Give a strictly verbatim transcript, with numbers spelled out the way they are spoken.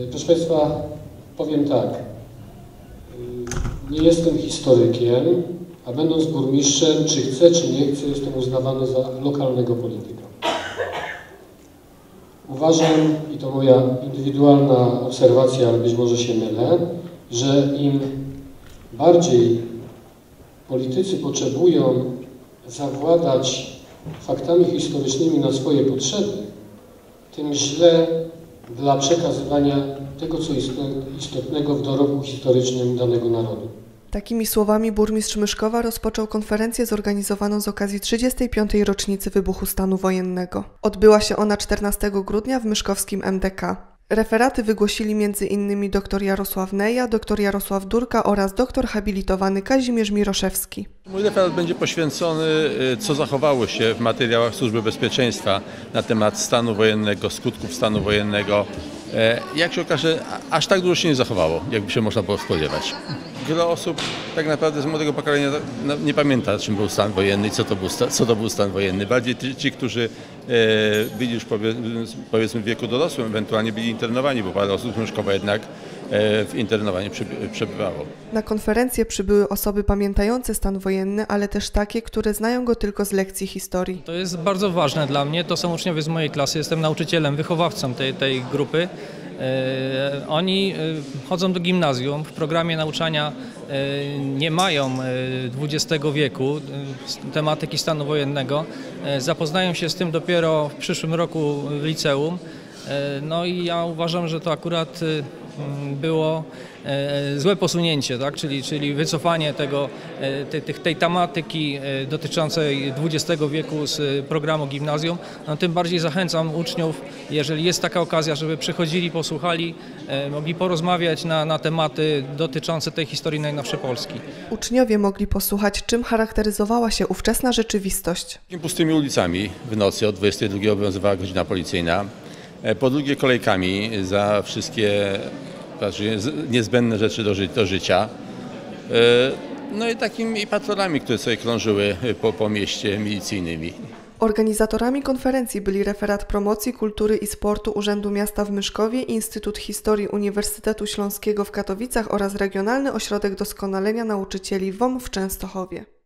Proszę Państwa, powiem tak. Nie jestem historykiem, a będąc burmistrzem, czy chcę, czy nie chcę, jestem uznawany za lokalnego polityka. Uważam, i to moja indywidualna obserwacja, ale być może się mylę, że im bardziej politycy potrzebują zawładać faktami historycznymi na swoje potrzeby, tym źle dla przekazywania tego, co istotnego w dorobku historycznym danego narodu. Takimi słowami burmistrz Myszkowa rozpoczął konferencję zorganizowaną z okazji trzydziestej piątej rocznicy wybuchu stanu wojennego. Odbyła się ona czternastego grudnia w myszkowskim M D K. Referaty wygłosili między innymi dr Jarosław Neja, dr Jarosław Durka oraz doktor habilitowany Kazimierz Miroszewski. Mój referat będzie poświęcony, co zachowało się w materiałach Służby Bezpieczeństwa na temat stanu wojennego, skutków stanu wojennego. Jak się okaże, aż tak dużo się nie zachowało, jakby się można było spodziewać. Wiele osób tak naprawdę z młodego pokolenia nie pamięta, czym był stan wojenny i co to był, co to był stan wojenny. Bardziej ci, którzy e, byli już powiedzmy w wieku dorosłym, ewentualnie byli internowani, bo parę osób z Myszkowa jednak e, w internowaniu przebywało. Na konferencję przybyły osoby pamiętające stan wojenny, ale też takie, które znają go tylko z lekcji historii. To jest bardzo ważne dla mnie. To są uczniowie z mojej klasy. Jestem nauczycielem, wychowawcą tej, tej grupy. Oni chodzą do gimnazjum, w programie nauczania nie mają dwudziestego wieku, tematyki stanu wojennego. Zapoznają się z tym dopiero w przyszłym roku w liceum. No i ja uważam, że to akurat było złe posunięcie, tak? czyli, czyli wycofanie tego, tej, tej tematyki dotyczącej dwudziestego wieku z programu gimnazjum. No, tym bardziej zachęcam uczniów, jeżeli jest taka okazja, żeby przychodzili, posłuchali, mogli porozmawiać na, na tematy dotyczące tej historii najnowszej Polski. Uczniowie mogli posłuchać, czym charakteryzowała się ówczesna rzeczywistość. Pustymi ulicami w nocy o dwudziestej drugiej obowiązywała godzina policyjna. Po drugie kolejkami za wszystkie niezbędne rzeczy do, ży do życia. No i takimi patrolami, które sobie krążyły po, po mieście milicyjnymi. Organizatorami konferencji byli Referat Promocji Kultury i Sportu Urzędu Miasta w Myszkowie, Instytut Historii Uniwersytetu Śląskiego w Katowicach oraz Regionalny Ośrodek Doskonalenia Nauczycieli W O M w Częstochowie.